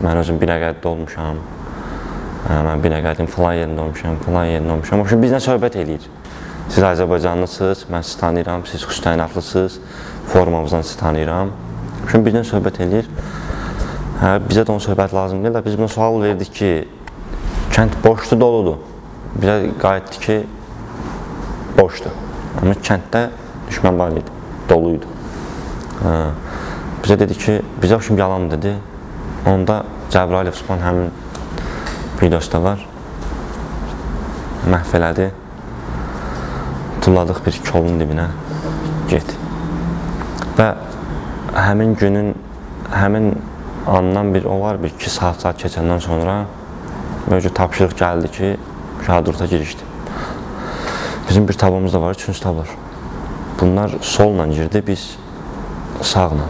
mən özüm Binəqədidə olmuşam. Mən Binəqədin falan yerində olmuşam, falan yerində olmuşam. O bizlə söhbət eləyir. Siz Azərbaycanlısınız, mən sizi tanıyıram, siz xüsusiyyənatlısınız, formamızdan sizi tanıyıram. Şimdi bizlə söhbət eləyir. Bizə də onun söhbət lazım deyil. Biz buna sual verdik ki, kənd boşdur, doludur. Bizə qayıtdı ki, boşdur. Amma kənddə düşmən var idi, doluydu. Bizə dedi ki, bizə o şimdi yalan dedi. Onda Cəbrayıl Osman həmin videosu da var. Məhv elədi. Tulladıq bir kolun dibinə, get. Və həmin günün, həmin andan bir o var, bir 2 saat keçəndən sonra mövcud tapşırıq gəldi ki, şahidurta girişdi. Bizim bir tabımız da var, 3-cü tablar. Bunlar solla girdi, biz sağla.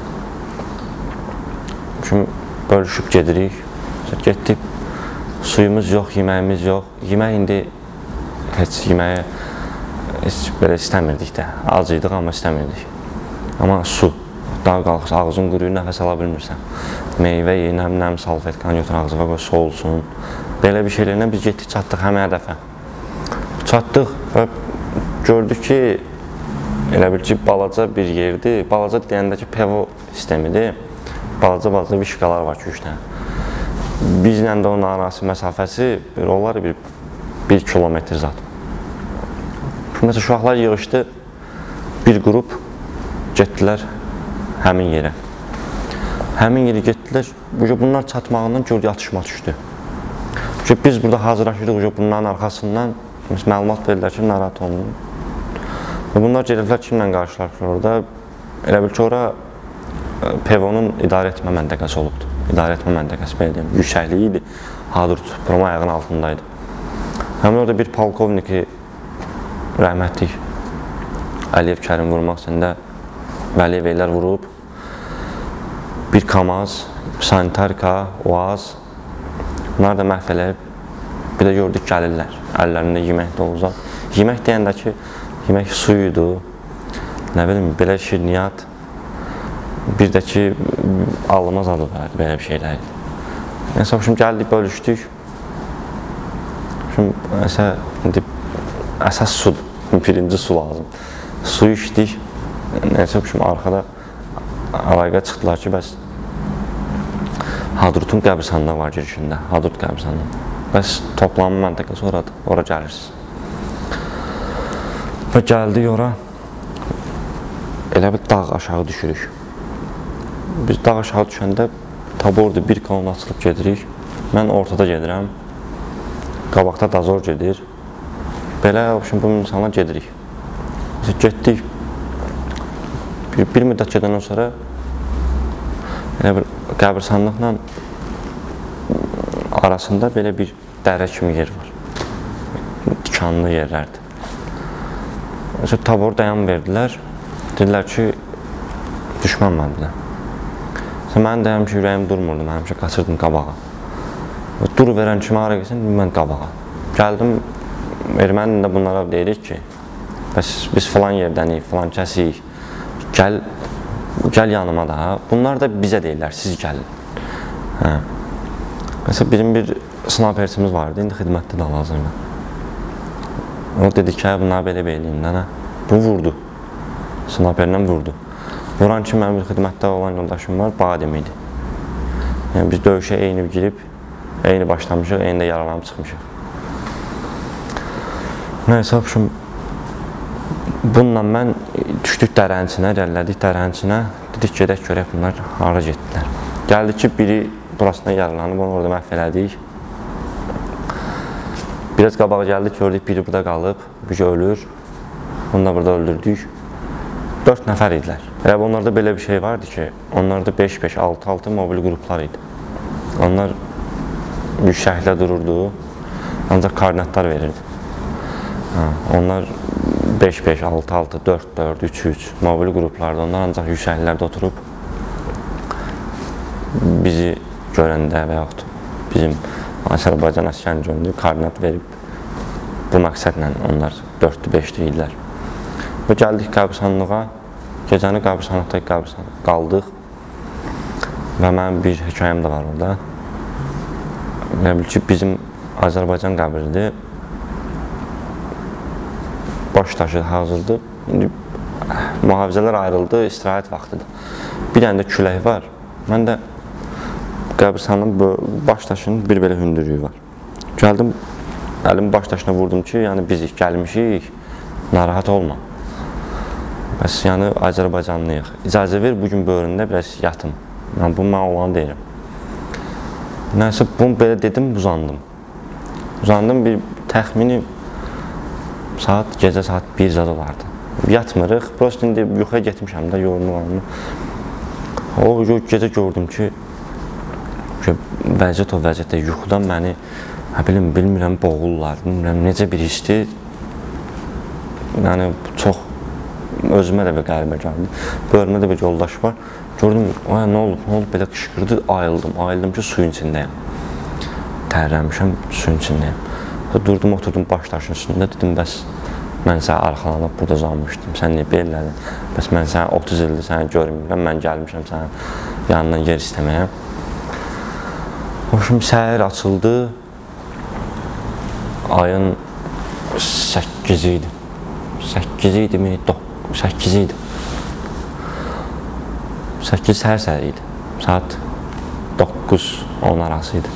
Şimdi bölüşüb gedirik, getdik, suyumuz yox, yeməyimiz yox. Yemək indi heç yeməyə heç belə istəmirdik də, acıydıq amma istəmirdik. Amma su, daha qalxırsa, ağzın quruyur, nəfəs ala bilmirsən. Meyvə ye, nəm salfetkan götür ağzıva qoy, soğulsun. Belə bir şeylərlə biz getdik, çatdıq həmə hədəfə. Çatdıq və gördük ki, elə bil ki, balaca bir yerdir. Balaca deyəndəki PVO sistemidir. Balaca vişqalar var 2-3 dənə. Bizlə də onun arası məsafəsi olar 1 kilometr zat. Məsələn, uşaqlar yığışdı, bir qrup getdilər həmin yerə. Həmin yerə getdilər, bunlar çatmağından gördük, atışma düşdü. Biz burada hazırlaşırıq, bunların arxasından məlumat verirlər ki, narahat olun. Bunlar gediblər kimlə qarşılaşırlar orada? Elə bil ki, ora PVO-nun idarə etmə məntəqəsi olubdur. İdarə etmə məntəqəsi, belə deyim, yüksəkliyi idi, Hadrut Proma ayağının altındaydı. Həmin orada bir polkovniki rəhmətlik Əliyev Kərim vurmaq içində Vəliyev Eylər vurub, bir Kamaz, sanitarika, Oaz, bunlar da məhv eləyib, bir də gördük gəlirlər, əllərində yemək də olacaq. Yemək deyəndə ki, yemək suyuydu, nə bilim, belə şirniyyat, bir də ki, alınmaz adı var, belə bir şeylər idi. Neyse, şimdi gəldik, bölüşdük. Şimdi, əsas sudur, birinci su lazım. Suyu içdik, neyse, şimdi arkada alayqa çıxdılar ki, bəs Hadrutun qəbirsanlığı var girişində, Hadrut qəbirsanlığı. Bəs toplanma məntəqəsi oradır, ora gəlirsiniz. Və gəldik ora, elə bir dağ aşağı düşürük. Biz dağ aşağı düşəndə tabordur, bir kolon açılıb gedirik. Mən ortada gedirəm, qabaqda dazor gedir. Belə, bu insanlar gedirik. Getdik, bir müddət gedəndən sonra qəbirsanlıqla arasında belə bir dərə kimi yer var. Dikanlı yerlərdir. Tabor dayan verdilər, dedilər ki, düşmən var bir də. Mən də həmişə ürəyim durmurdu, mən həmişə qaçırdım qabağa. Dur verən kimi hara gəlsən, mən qabağa. Gəldim, ermənində bunlara deyirik ki, biz filan yerdəniyik, filan kəsiyik, gəl yanıma da. Bunlar da bizə deyirlər, siz gəlin. Məsələn, bizim bir snapersimiz vardı, indi xidmətdə də lazımdır. O dedi ki, bunlar belə eləyim, bu vurdu, snaperlə vurdu. Vuran ki, mənim bir xidmətdə olan yoldaşım var, Badim idi. Yəni, biz döyüşə eyni girib, eyni başlamışıq, eyni də yaralanıb çıxmışıq. Nəysə, bununla mən düşdük dərənçinə, irəlilədik dərənçinə, dedik, gedək görək bunlar hara getdilər. Gəldi ki, biri burasına yaralanıb, onu orada məhv elədik. Biraz qabağa gəldik, gördük, biri burada qalıb, biri ölür, onu da burada öldürdük. 4 nəfər idilər. Onlarda belə bir şey vardı ki, onlarda 5-5, 6-6 mobil qruplar idi. Onlar yüksəklə dururdu, ancaq koordinatlar verirdi. Onlar 5-5, 6-6, 4-4, 3-3 mobil qruplardı. Onlar ancaq yüksəklərdə oturub bizi görəndə və yaxud bizim Azərbaycan əskərini görəndə koordinat verib bu məqsədlə onlar 4-5 idilər. Və gəldik qəbirsanlığa, gecəni qəbirsanlıqda qaldıq və mənim bir hekayəm də var orada. Elə bil ki, bizim Azərbaycan qəbridir. Baş daşı hazırdır. İndi mühafizələr ayrıldı, istirahət vaxtıdır. Bir dənə də külək var. Mən də qəbristanın baş daşının bir belə hündürlüyü var. Gəldim, əlimi baş daşına vurdum ki, yəni biz gəlmişik, narahat olma. Bəs yəni Azərbaycanlıyıq. İcazə ver, bugün böğründə biraz yatım. Yəni, bunu mən olanı deyirəm. Nəysə, bunu belə dedim, uzandım. Uzandım, bir təxmini gecə saat 1 zad olardı. Yatmırıq, prosto indi yuxuya getmişəm də, yorulmuşam. O gecə gördüm ki, vəziyyət o vəziyyətdə yuxudan məni, bilmirəm, boğulurlar, bilmirəm, necə bir histir. Yəni, çox özümə də bir qəribə gəldi. Bölümdə də bir yoldaş var. Gördüm, nə olub, belə qışqırdı, ayıldım ki, suyun içindəyəm. Tərləmişəm, suyun içindəyəm. Durdum, oturdum baş daşın üstündə, dedim, bəs mən sənə arxalanıb burada uzanmışdım, sən niyə belələdin? Bəs mən sənə 30 ildir səni görmürəm, mən gəlmişəm sənə yanından yer istəməyə. Hoşum, səhər açıldı, ayın 8 idi. 8 idi mi? 8 idi. 8 səhər idi. Saat 9-10 arası idi.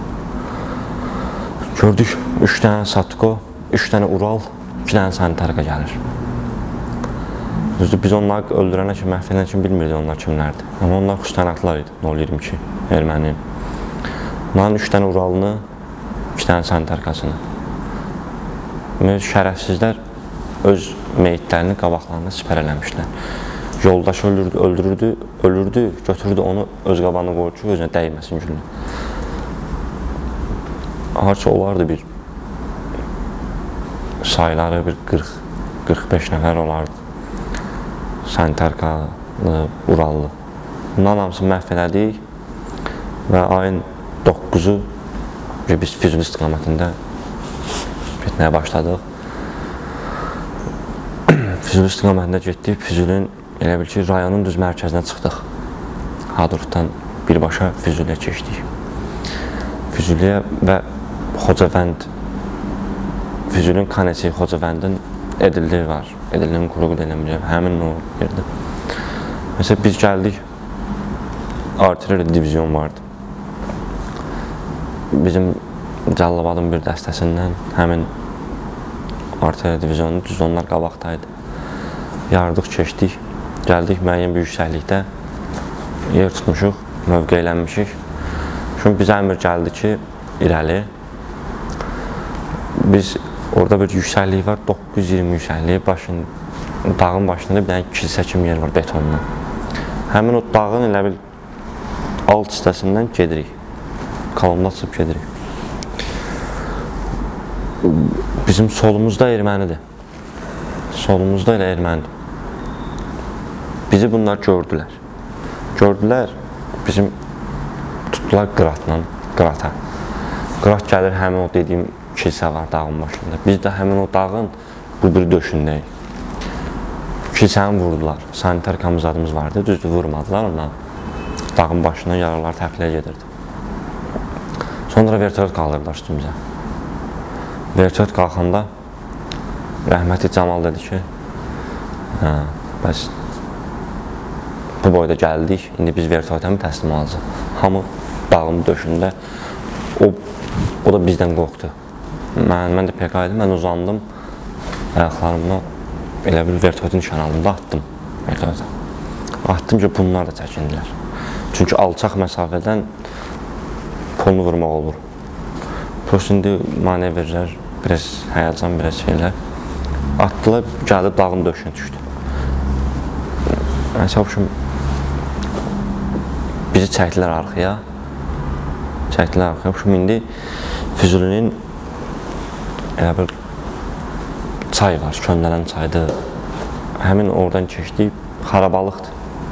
Gördük, 3 dənə Satko, 3 dənə Ural, 2 dənə sanitarka gəlir. Düzdür, biz onları öldürənə kimi, məhv edənə kimi bilmirdik onlar kimlərdir. Amma onlar xüsusiyyətlər idi, 022 erməni. Onların 3 dənə Uralını, 2 dənə sanitarkasını. Şərəfsizlər öz meyitlərini qabaqlarına sipər eləmişlər. Yoldaş öldürürdü, götürdü onu öz qabağına qoyur ki, özünə dəyməsin gülünə. Harca olardı bir sayıları bir 40-45 nəfər olardı. Sanitarkalı, Urallı. Bunların hamısını məhv elədik və ayın 9-u biz Füzuli istiqamətində getməyə başladıq. Füzuli istiqamətində getdik, Füzulinin elə bil ki, rayonun düz mərkəzinə çıxdıq. Hadrutdan birbaşa Füzuliyə keçdik. Füzuliyə və Xocavənd, Füzulinin Kanesi, Xocavəndin Edilli var. Edillinin quruğu deyiləməyəm, həmin o yerdə. Məsələn, biz gəldik, artilleriya divizyon vardı. Bizim Cəllabadın bir dəstəsindən həmin artilleriya divizyonu düz onlar qabaqdaydı. Yardıq, keçdik, gəldik müəyyən bir yüksəklikdə, yer tutmuşuq, mövqeylənmişik. Çünki bizə əmr gəldi ki, irəli. Biz orada bir yüksəklik var, 920 yüksəkliyi, dağın başında bir dənə kilsə kimi yer var betonla. Həmin o dağın elə bil alt hissəsindən gedirik, kolonda çıxıb gedirik. Bizim solumuzda ermənidir, solumuzda elə ermənidir. Bizi bunlar gördülər. Gördülər, bizim tutdular qırata. Qırat gəlir, həmin o dediyim kilsə var dağın başında. Biz də həmin o dağın bu bir döşündəyik. Kilsəni vurdular. Sanitarkamız adımız vardı, düzdür, vurmadılar ona. Dağın başından yaralar təxliyə gedirdi. Sonra vertolyot qaldırdılar üstümüzə. Vertolyot qalxanda rəhmətli Camal dedi ki, bəs bu boyda gəldik, indi biz vertolyota mı təslim alacaq? Hamı dağın döşündə, o da bizdən qorxdu. Mən də PK idim, mən uzandım, ayaqlarımla elə bir vertolyotun nişanalında atdım vertolyota. Atdım ki, bunlar da çəkindilər. Çünki alçaq məsafədən polunu vurmaq olur. Prosto indi manevrlər, biraz həyəcan, biraz şeylər. Atdılar, gəlib dağın döşünə düşdü. Məsəl bizi çəkdilər arxaya. İndi Füzulinin elə bir çay var, Köndələn çaydır. Həmin oradan keçdik, xarabalıqdır.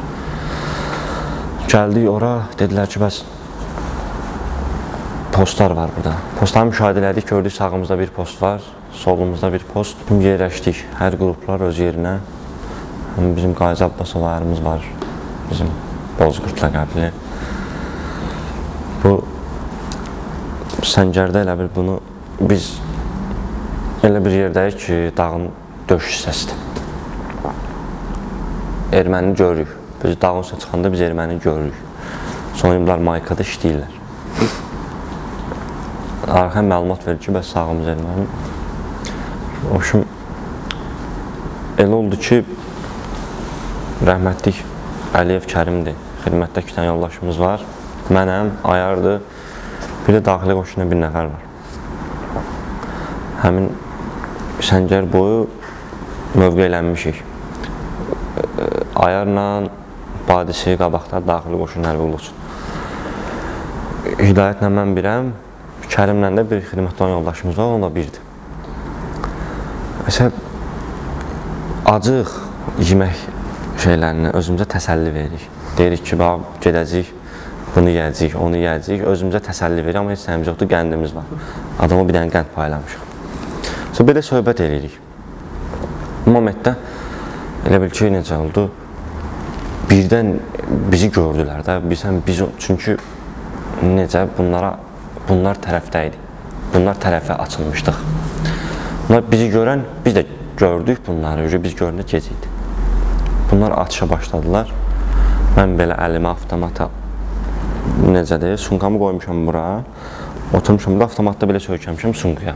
Gəldik ora, dedilər ki, bəs postlar var burada. Postları müşahidə elədik, gördük sağımızda bir post var, solumuzda bir post. Yerləşdik, hər qruplar öz yerinə. Bizim Qazi Abbasov ayarımız var, bizim Bozqurtla qəbili. Bu Səngərdə elə bir bunu biz elə bir yerdəyik ki, dağın döş hissəsidir. Erməni görürük. Biz dağın üstə çıxanda biz erməni görürük. Sonra bunlar Maykada işləyirlər. Arxaya məlumat verir ki, bəs sağımız erməni. Elə oldu ki, rəhmətlik Əliyev Kərimdir. Xidmətdə 2 dənə yoldaşımız var. Mənəm, Ayardır. Bir də daxili qoşuna bir nəfər var. Həmin Səngər boyu mövqeylənmişik. Ayarla badisi qabaqda daxili qoşun hərbi olsun. Hidayətlə mən birəm, Kərimlə də bir xidmətdə yoldaşımız var, o da birdir. Məsələn, acıq yemək şeylərini özümüzə təsəlli veririk. Deyirik ki, gedəcəyik, bunu yiyəcəyik, onu yiyəcəyik, özümüzə təsəlli veririk, amma heç sənimiz yoxdur, qəndimiz var. Adama bir dənə qənd paylamışıq. Sonra belə söhbət edirik. Bu momentdə elə bil ki, necə oldu? Birdən bizi gördülər də, çünki necə bunlar tərəfdə idi. Bunlar tərəfə açılmışdıq. Bunlar bizi görən, biz də gördük bunları, biz görəndə gec idi. Bunlar atışa başladılar. Mən belə əlimi avtomata, necədir, sunqamı qoymuşam bura, oturmuşam burada, avtomatda belə söykəmişəm sunqaya.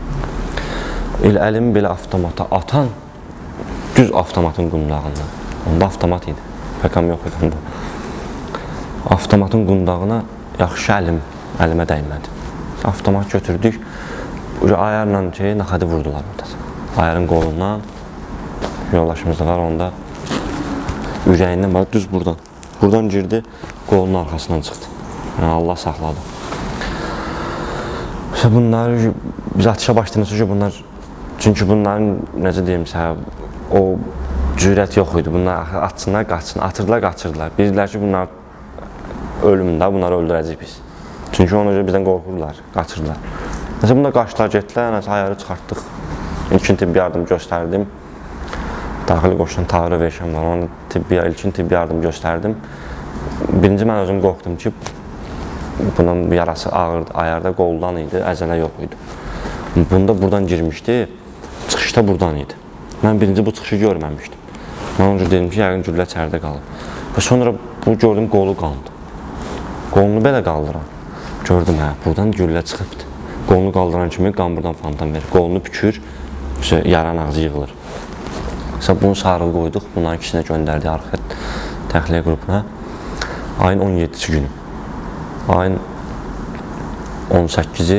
Əlimi belə avtomata atan, düz avtomatın qundağında, onda avtomat idi, pəkam yox idi onda. Avtomatın qundağına yaxşı əlimə dəymədi. Avtomat götürdük, Ayarla naxadı vurdular orada. Ayarın qolundan, yoldaşımız da var, onda ürəyindən var, düz buradan. Buradan girdi, qolunun arxasından çıxdı. Yəni, Allah saxladı. Bunları, biz atışa başlayınca ki, bunlar, çünki bunların, necə deyim səhə, o cürət yox idi. Bunlar atsınlar, qaçsın, atırdılar, qaçırdılar. Bizlər ki, bunlar ölümündə, bunları öldürəcək biz. Çünki ona görə bizdən qorxurlar, qaçırdılar. Məsələn, bunlar qaçdılar, getdilər, Ayarı çıxartdıq. İlkin tibbi yardım göstərdim. Daxili qoşunun tavrı verişəm var, ona ilkin tibbi yardım göstərdim. Birinci mən özüm qorxdum ki, bunun yarası ağırdı, Ayarda qoldan idi, əzələ yox idi. Bunda buradan girmişdi, çıxışda buradan idi. Mən birinci bu çıxışı görməmişdim. Mən onca dedim ki, yəqin güllə çərdə qalıb. Və sonra bu gördüm, qolu qaldı. Qolunu belə qaldıran. Gördüm, buradan güllə çıxıbdır. Qolunu qaldıran kimi qan buradan fantan verir. Qolunu bükür, yaran ağzı yığılır. Bunu sarılı qoyduq, bunların ikisinə göndərdik arxa təxliyə qrupuna. Ayın 17-ci günü. Ayın 18-i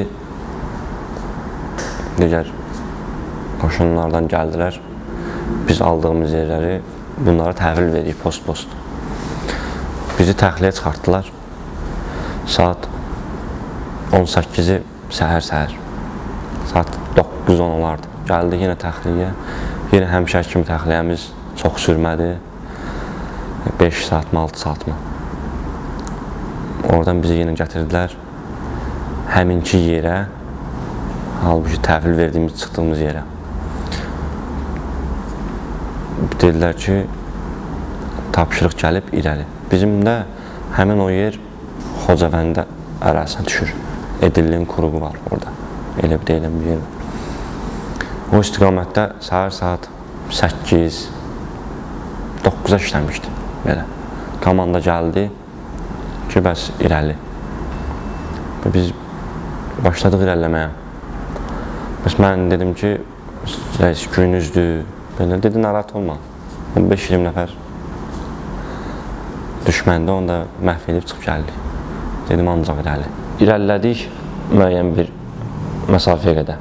digər qoşunlardan gəldilər. Biz aldığımız yerləri bunlara təhvil veririk, post-post. Bizi təxliyə çıxartdılar. Saat 18-i səhər. Saat 9-10 olardı. Gəldik yenə təxliyə. Yenə həmişə kimi təxliyəmiz çox sürmədi. 5 saat mı, 6 saat mı? Oradan bizi yenə gətirdilər. Həminki yerə, halbuki təhvil verdiyimiz, çıxdığımız yerə. Dedilər ki, tapşırıq gəlib irəli. Bizim də həmin o yer Xocavəndə ərazisinə düşür. Edilliyin kuruğu var orada. Elə bir deyilən bir yer var. O istiqamətdə səhər saat 8, 9-a işləmişdi. Belə. Komanda gəldi ki, bəs irəli. Biz başladıq irəliləməyə. Bəs mən dedim ki, rəis günüzdür. Belə dedi, narahat olma. 15-20 nəfər düşməndə onu da məhv edib çıxıb gəldik. Dedim, ancaq irəli. İrəlilədik müəyyən bir məsafəyə qədər.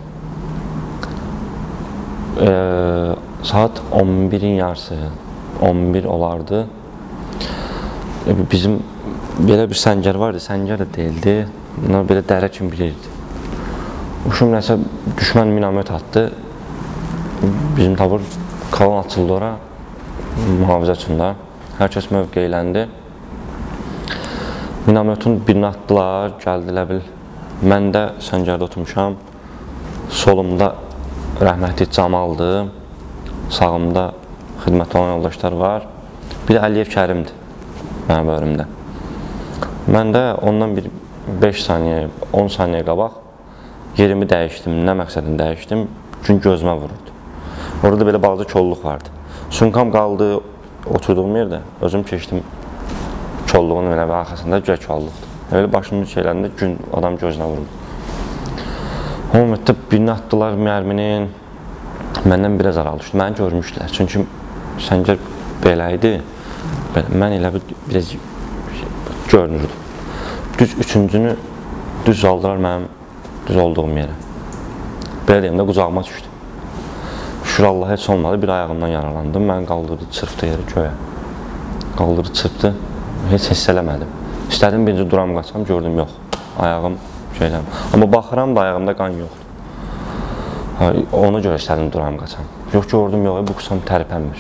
Saat 11-in yarısı, 11 olardı. Bizim belə bir səngər vardı, səngər də deyildi. Bunlar belə dərə kimi bilirdi. Uşum nəsə düşmən minamət atdı. Bizim tabur kolon açıldı ora, mühafizə üçündə. Hər kəs mövqeyləndi. Minamətin birini atdılar, gəldilər bil. Mən də səngərdə oturmuşam. Solumda rəhmətli Camaldır. Sağımda xidmət olan yoldaşlar var. Bir də Əliyev Kərimdir mənim bölümdə. Mən də ondan bir 5 saniyə, 10 saniyə qabaq yerimi dəyişdim, nə məqsədini dəyişdim? Çünki gözümə vururdu. Orada belə balaca kolluq vardı. Sumkam qaldı oturduğum yerdə, özüm keçdim kolluğun və arxasında göy kolluqdur. Elə başımın şeylərində gün adam gözünə vururdu. Ümumiyyətlə birini atdılar mərminin, məndən biraz aralı düşdü. Məni görmüşdülər, çünki səngər belə idi, mən elə biraz görünürdüm. Düz üçüncünü düz aldılar mənim düz olduğum yerə. Belə deyim də qucağıma düşdü. Şükür Allah heç olmadı, bir ayağımdan yaralandım. Mən qaldırdı, çırpdı yeri göyə. Qaldırdı, çırpdı, heç hiss eləmədim. İstədim birinci duram qaçam, gördüm yox. Ayağım şeyləm. Amma baxıram da ayağımda qan yoxdur. Ona görə istədim duram qaçam. Yox, gördüm yox, bu qısam tərpənmir.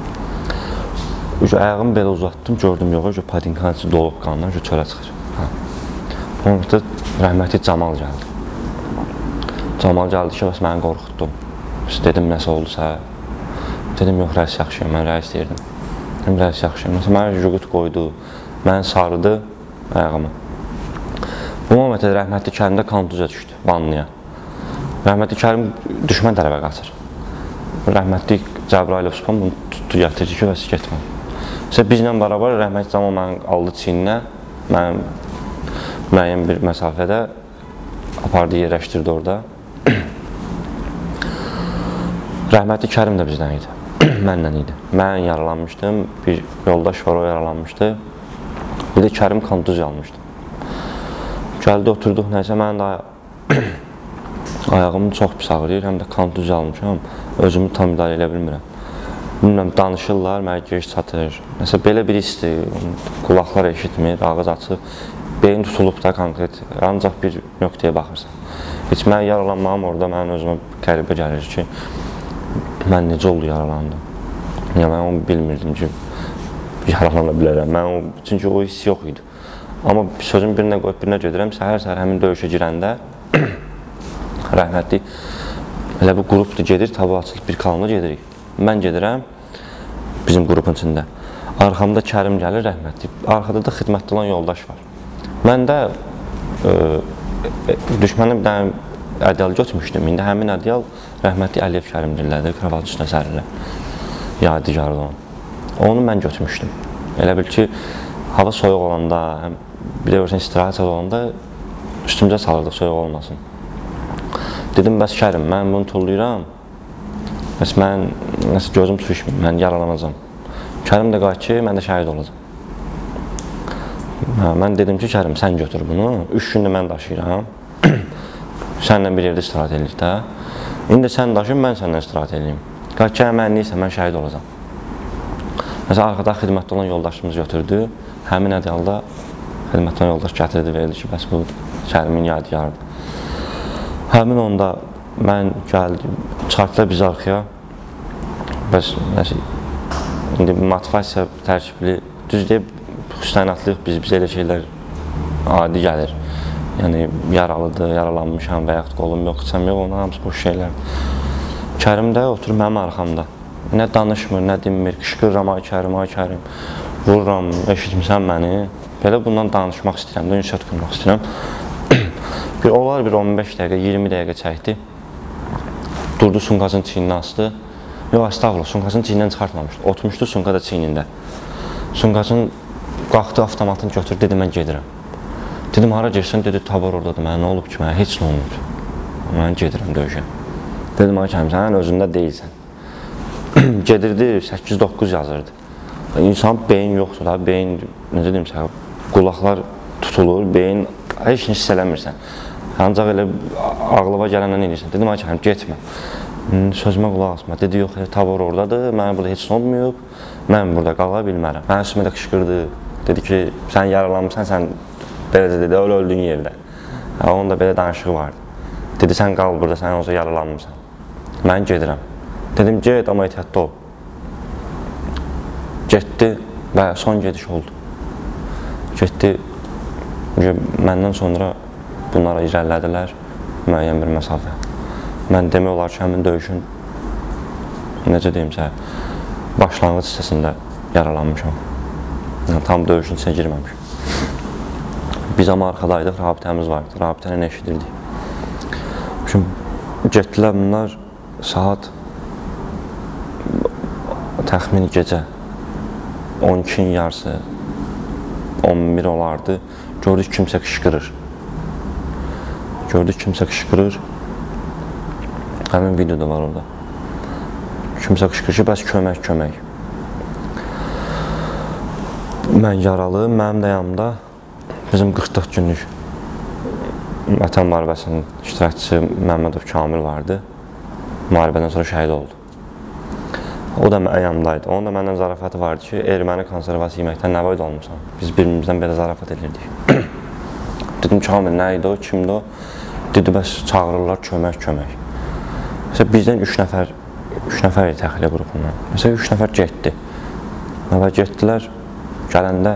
Ayağımı belə uzatdım, gördüm yox, patinkanın içi dolub qandan, çölə çıxır. Onun da rəhmətli Camal gəldi. Camal gəldi ki, bəs məni qorxutdu. Dedim, nəsə oldusa, dedim, yox, rəis yaxşıyım, mən rəis deyirdim. Dedim, rəis yaxşıyım. Məsələn, mənə jüqut qoydu, məni sarıdı ayağımı. Bu momentdə rəhmətli Kərimdə kontuziya düşdü, vanlıya. Rəhmətli Kərim düşmən tərəfə qaçır. Rəhmətli Cəbrayilov Spam bunu tutdu, gətirdi ki, bəs getməm. Bizlə beraber rəhmətli Camal məni aldı çiyninə, mənim müəyyən bir məsafədə apardı, yerləşdirdi orada. Rəhmətli Kərim də bizdən idi, mənlə idi. Mən yaralanmışdım, bir yoldaş var, o yaralanmışdı. Bir də Kərim kontuziya almışdı. Gəldi, oturduq, nəysə, mən də ayağımı çox pis ağrıyır, həm də kontuziya almışam, özümü tam idarə elə bilmirəm. Bilmirəm, danışırlar, mənə giriş çatır. Nəsə, belə bir histir, qulaqlar eşitmir, ağız açıb, beyin tutulub da konkret, ancaq bir nöqtəyə baxırsan. Heç mən yaralanmağım orada, mənim özümə qəribə gəlir ki, mən necə oldu yaralandım. Yəni, mən onu bilmirdim ki, yaralana bilərəm. Çünki o hiss yox idi. Amma sözün birinə qoyub birinə gedirəm, səhər-səhər həmin döyüşə girəndə rəhmətli elə bu qrupdur, gedir, tabi açılıb bir kanalda gedirik. Mən gedirəm bizim qrupun içində. Arxamda Kərim gəlir, rəhmətli. Arxada da xidmətdə olan yoldaş var. Mən də düşmənin bir dənə ədyal götürmüşdüm. İndi həmin ədyal rəhmətli Əliyev Kərimdirlərdir, kravat üstünə sərirlər. Yadigarlı olan. Onu mən götürmüşdüm. Elə bil ki, hava soyuq olanda, bir də görsən istirahət olanda üstümüzə salırdıq, soyuq olmasın. Dedim, bəs Kərim, mən bunu tullayıram, bəs mən gözüm düşmür, mən yaralanacam. Kərim də qayıt ki, mən də şəhid olacam. Mən dedim ki, Kərim, sən götür bunu, 3 gündə mən daşıyıram, sənlə bir yerdə istirahat edirik də. İndi sən daşın, mən səndən istirahat edeyim. Qayıt ki, mən neysə, mən şəhid olacam. Məsələn, arxada xidmətdə olan yoldaşımız götürdü, həmin ədyalda xidmətdə olan yoldaş gətirdi, verdi ki, bəs bu Kərimin yadigarıdır. Həmin onda mən gəldim, çıxartdılar bizi arxaya. Bəs, indi motivasiya tərkibli, düz deyib, xüsusiyyənatlıq, bizə elə şeylər adi gəlir. Yəni, yaralıdır, yaralanmışam və yaxud qolum yox, içəm yox, ona hamısı boş şeylər. Kərim də oturur mənim arxamda. Nə danışmır, nə dinmir, qışqırıram, ay Kərim, vururam, eşitmirsən məni. Belə bundan danışmaq istəyirəm, ünsiyyət qurmaq istəyirəm. Olar bir 15 dəqiqə, 20 dəqiqə çəkdi. Durdu, sunkasının çiynini astı. Yox, estağfurullah, sunkasının çiynindən çıxartmamışdı. Oturmuşdu sunka da çiynində. Sunkasının qalxdı, avtomatını götürdü, dedi, mən gedirəm. Dedim, hara girsən, dedi, tabor oradadır, mənə nə olub ki, mənə heç nə olmur. Mən gedirəm döyüşə. Dedim, ay Kərim, sən özündə deyilsən. Gedirdi, 8-9 yazırdı. İnsan beyin yoxdur da, beyin, necə deyim sən, qulaqlar tutulur, beyin heç nə hiss eləmirsən. Ancaq elə ağlıva gələnlə eləyirsən. Dedim, ay Kərim, getmə. Sözümə qulaq asma. Dedi, yox, tabor oradadır, mənə burada heç nə olmayıb, mən burada qala bilmərəm. Mənə üstümə də qışqırdı, dedi ki, sən yaralanmışsan, sən beləcə dedi, öyle öldüyün yerdə. Onun da belə danışığı vardı. Dedi, sən qal burada, sən olsa yaralanmışsan. Mən gedirəm. Dedim, get, amma ehtiyatda ol. Getdi və son gediş oldu. Getdi, məndən sonra bunlara irəlilədilər, müəyyən bir məsafə. Mən demək olar ki, həmin döyüşün, necə deyimsə, başlanğıc hissəsində yaralanmışam. Yəni, tam döyüşün içinə girməmişim. Biz amma arxadaydıq, rabitəmiz vardı. Rabitəni eşidirdik. Şimdi getdilər bunlar saat təxmini gecə 12-nin yarısı 11 olardı. Gördük kimsə qışqırır. Həmin video da var orada. Kimsə qışqırır ki, bəs kömək. Mən yaralı, mənim də yanımda bizim 44 günlük Vətən müharibəsinin iştirakçısı Məmmədov Kamil vardı. Müharibədən sonra şəhid oldu. O da mənim yanımdaydı. Onun da məndən zarafatı vardı ki, erməni konservası yeməkdən nə boyda olmuşsan? Biz birbirimizdən belə zarafat edirdik. Dedim, Kamil nə idi o, kimdi o? Dedi, bəs çağırırlar kömək. Məsələn, bizdən 3 nəfər idi təxliyə qrupundan. Məsələn, 3 nəfər getdi. Və getdilər, gələndə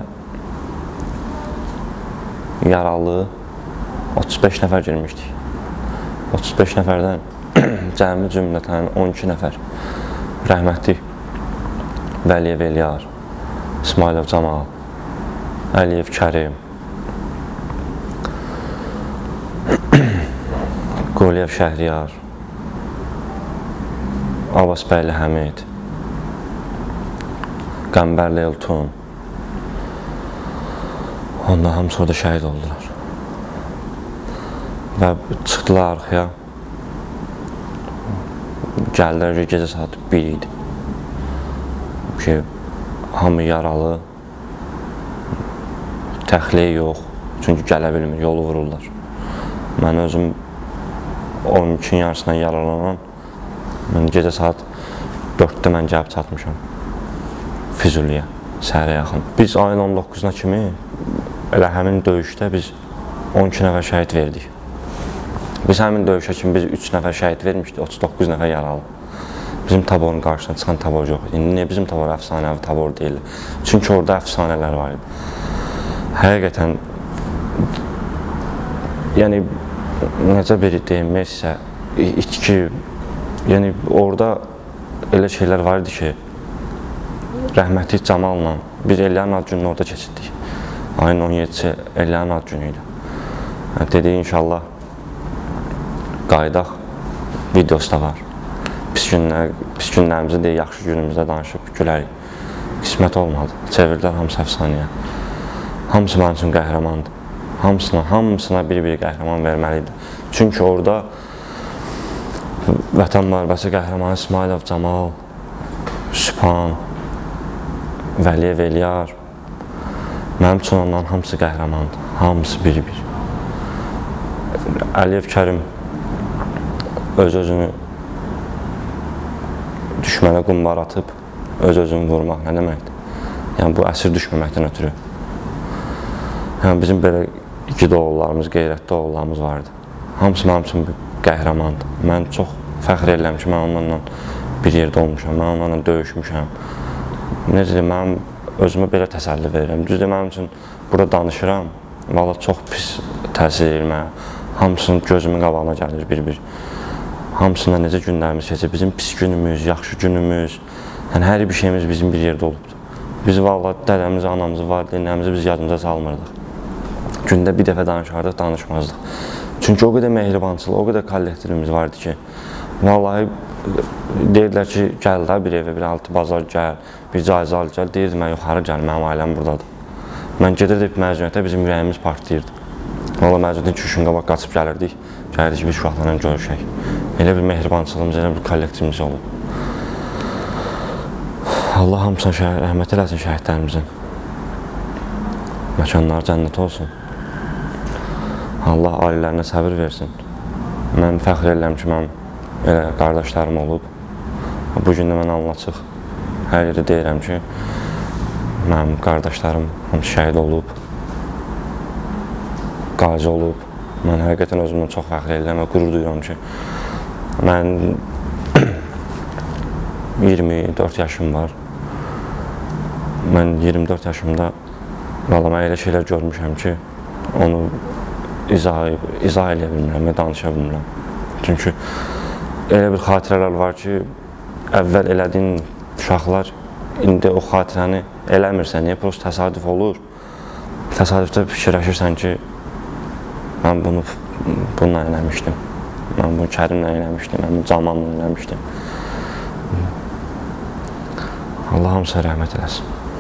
yaralı 35 nəfər girmişdik. 35 nəfərdən cəmi cümlətən 12 nəfər. Rəhmətli Vəliyev Eliyar, İsmailov Camal, Əliyev Kərim, Qoliyev Şəhriyar, Abbasbəyli Həmid, Qəmbərli Eltun. Onlar hamısı orada şəhid oldular. Və çıxdılar arxaya. Gəldilər ki, gecə saat 1 idi. Ki, hamı yaralı, təxliyə yox, çünki gələ bilmir, yolu vururlar. Mən özüm 12-nin yarısından yaralanan, mən gecə saat 4-də mən gəlib çatmışam Füzuliyə, səhərə yaxın. Biz ayın 19-na kimi, elə həmin döyüşdə biz 12 nəfər şəhid verdik. Biz həmin döyüşə kimi biz 3 nəfər şəhid vermişdik, 39 nəfər yaralı. Bizim taborun qarşısına çıxan tabor yox idi. İndi niyə bizim tabor əfsanəvi tabor deyil? Çünki orada əfsanələr var idi. Həqiqətən, yəni, necə biri deyilməksə, içki, yəni, orada elə şeylər var idi ki, rəhmətli Camalla biz Ellərin ad gününü orada keçirdik. Ayın 17-si Ellərin ad günü idi. Dedik, inşallah, qaydaq videosu da var. Pis günlərimizdə deyil, yaxşı günümüzdə danışıb gülərik. Qismət olmadı. Çevirdilər hamısı əfsanəyə. Hamısı mənim üçün qəhrəmandır. Hamısına bir-bir qəhrəman verməliydi. Çünki orada Vətən müharibəsi qəhrəmanı İsmailov Camal, Sübhan, Vəliyev Eliyar, mənim üçün onların hamısı qəhrəmandır. Hamısı bir-bir. Əliyev Kərim öz-özünü düşmənə qumbar atıb, öz-özünü vurmaq nə deməkdir? Yəni, bu əsir düşməməkdən ötürü. Yəni, bizim belə igid oğullarımız, qeyrətli oğullarımız vardı. Hamısı mənim üçün qəhrəmandır. Mən çox fəxr edirəm ki, mən onlarla bir yerdə olmuşam, mən onlarla döyüşmüşəm. Necə deyim, mən özümə belə təsəlli verirəm. Düzdür, mənim üçün burada danışıram, valla çox pis təsir edir mənə. Hamısının gözümün qabağına gəlir bir-bir. Hamısında necə günlərimiz keçir, bizim pis günümüz, yaxşı günümüz, yəni hər bir şeyimiz bizim bir yerdə olubdur. Biz valla dədəmizi, anamızı, valideynlərimizi biz yadımıza salmırdıq. Gündə bir dəfə danışardıq, danışmazdıq. Çünki o qədər mehribançılıq, o qədər kollektivimiz vardı ki, vallahi deyirlər ki, gəl də bir evə, bir altı bazar gəl, bir caizə al gəl, deyirdi, mən yuxarı gəl, mənim ailəm buradadır. Mən gedirdik məzuniyyətə, bizim ürəyimiz partlayırdı. Valla məzuniyyətdən 2 gün qabaq qaçıb gəlirdik, gəlirdik ki, biz uşaqlarla görüşək. Elə bir mehribançılığımız, elə bir kollektivimiz olub. Allah hamısına rəhmət eləsin şəhidlərimizin. Məkanları cənnət olsun. Allah ailələrine səbir versin. Mən fəxr edirəm ki, mən elə qardaşlarım olub. Bu gün də mən anlaçıq. Hər yeri deyirəm ki, mənim qardaşlarım hamısı şəhid olub, qazi olub. Mən həqiqətən özümdən çox fəxr edirəm və qürur duyuram ki, mən 24 yaşım var. Mən 24 yaşımda valla mən elə şeylər görmüşəm ki, onu izah eləyə bilmirəm və danışa bilmirəm. Çünki elə bir xatirələr var ki, əvvəl elədiyin uşaqlar indi o xatirəni eləmirsən, niyə? Prost təsadüf olur. təsadüfdə fikirləşirsən ki, mən bununla eləmişdim, mən bunu Kərimlə eləmişdim, mən bunu Camanla eləmişdim. Allah hamısı rəhmət eləsin.